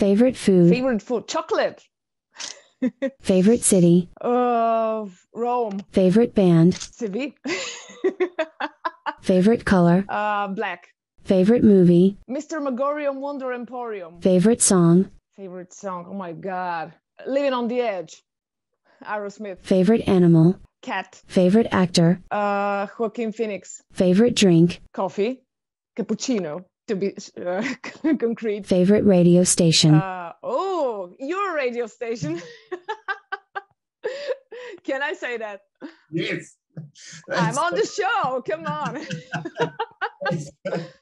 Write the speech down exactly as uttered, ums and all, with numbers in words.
Favorite food. Favorite food, chocolate. Favorite city. Uh, Rome. Favorite band. Sevi. Favorite color. Uh, black. Favorite movie. Mister Megorium Wonder Emporium. Favorite song. Favorite song, oh my God. Living on the Edge. Aerosmith. Favorite animal. Cat. Favorite actor. Uh, Joaquin Phoenix. Favorite drink. Coffee. Cappuccino, to be uh, concrete. Favorite radio station. Uh, oh, your radio station. Can I say that? Yes. I'm on the show. Come on.